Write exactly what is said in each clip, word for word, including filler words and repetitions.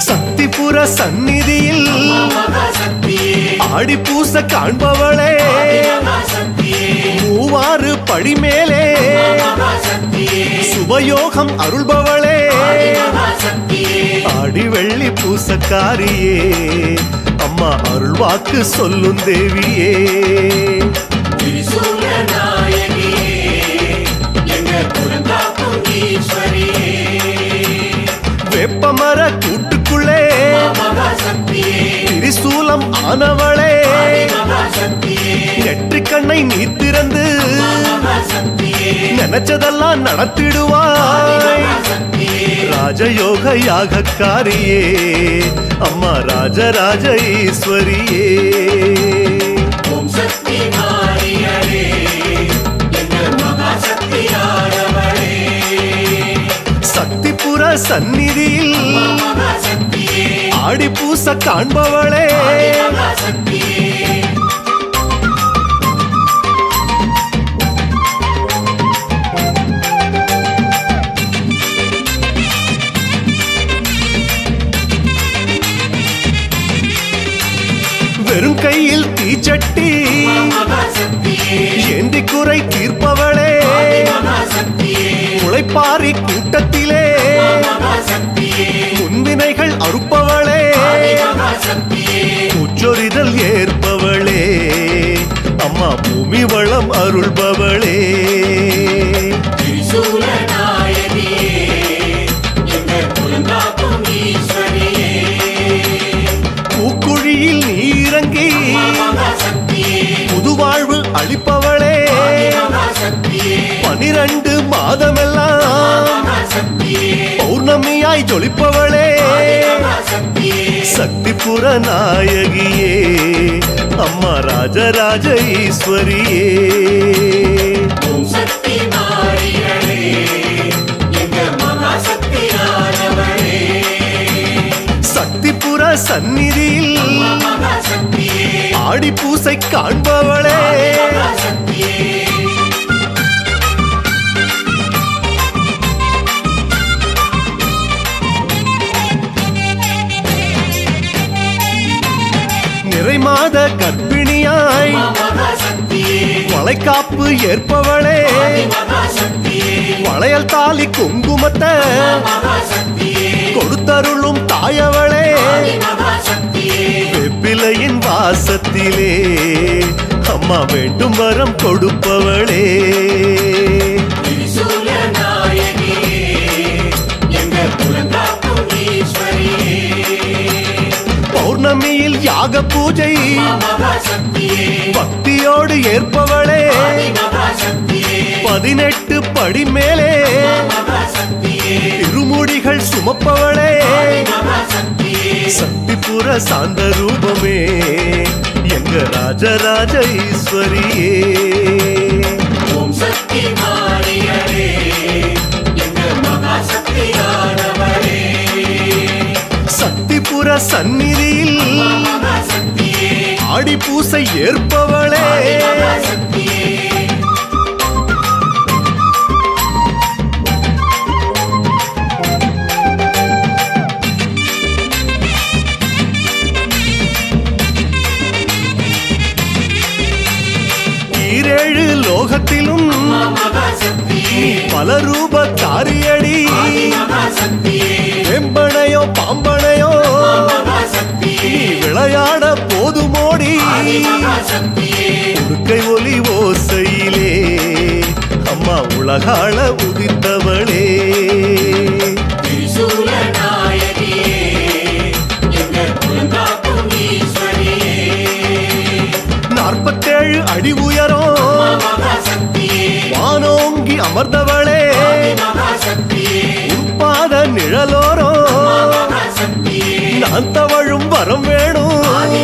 சக்திபுர சந்நிதியில் ஆடி பூச காண்பவளே மூவாறு படிமேலே சுபயோகம் அருள்பவளே ஆடி வெள்ளி பூசக்காரியே அம்மா அருள்வாக்கு சொல்லும் தேவியே வெப்பமர கூட்டுக்குள்ளே திரிசூலம் ஆனவளே நெற்றி கண்ணை நீ திறந்து நினைச்சதெல்லாம் நடத்திடுவாய் ராஜயோக யாகக்காரியே அம்மா ராஜராஜ ஈஸ்வரியே சக்திபுர சந்நிதியில் ஆடி பூச காண்பவளே வெறும் கையில் தீச்சட்டி ஏந்தி குறை தீர்ப்பவளே உழைப்பாரி கூட்டத்திலே முன்வினைகள் அறுப்பவளே உச்சொரிதல் ஏற்பவளே அம்மா பூமி வளம் அருள்பவளே பூக்குழியில் நீரங்கி புதுவாழ்வு அளிப்பவளே பனிரண்டு மாதமெல்லாம் பௌர்ணமியாய் ஜொலிப்பவளே சக்திபுர நாயகியே அம்மா ராஜராஜ ஈஸ்வரியே சக்திபுர சந்நிதியில் ஆடி பூசை காண்பவளே நிறைமாத கர்ப்பிணியாய் வளைகாப்பு ஏற்பவளே வளையல் தாலி குங்குமத்தை கொடுத்தருளும் தாயவளே வெப்பிலையின் வாசத்திலே அம்மா வேண்டும் வரம் கொடுப்பவளே பௌர்ணமியில் யாக பூஜை பக்தியோடு ஏற்பவளே பதினெட்டு படி மேலே இருமுடிகள் சுமப்பவளே சக்திபுர சாந்த ரூபமே எங்க ராஜராஜ ஈஸ்வரியே சக்திபுர சந்நிதியில் ஆடி பூசை ஏற்பவளே ஈரேழு லோகத்திலும் பல ரூப காரியடி வெம்பனையோ பாம்பனையோ விளையாட போதுமோடி உடுக்கை ஒலி ஓசையிலே அம்மா உலகாள உதித்தவளே நாற்பத்தேழு அடி உயரம் வானோங்கி அமர்ந்தவளே உட்பாத நிழலோரோ நான் தவழும் வரம் வேணும்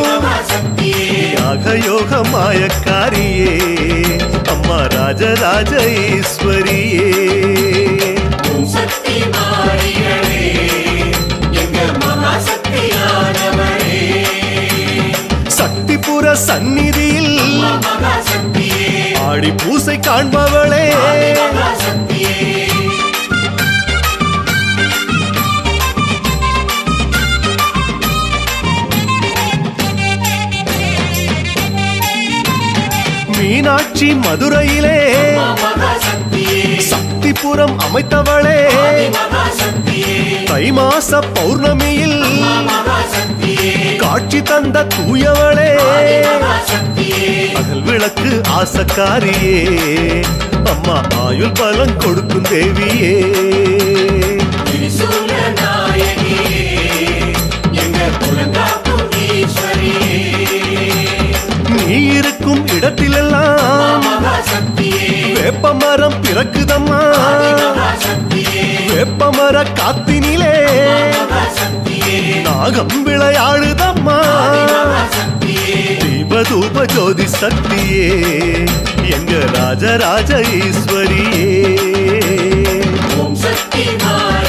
யாக யோக மாயக்காரியே அம்மா ராஜராஜ ஈஸ்வரியே சக்திபுர சந்நிதியில் ஆடி பூசை காண்பவளே மீனாட்சி மதுரையிலே சக்திபுரம் அமைத்தவளே தை மாச பௌர்ணமியில் காட்சி தந்த தூயவளே அகல் விளக்கு ஆசக்காரியே அம்மா ஆயுள் பலன் கொடுக்கும் தேவியே நீ இருக்கும் இடத்திலெல்லாம் வேப்பமரம் பிறக்குதம்மா வேப்பமர காத்தினிலே நாகம் விளையாடுதம்மா தீபதூப ஜோதி சக்தியே எங்க ராஜராஜ ஈஸ்வரியே ஓம் சக்தி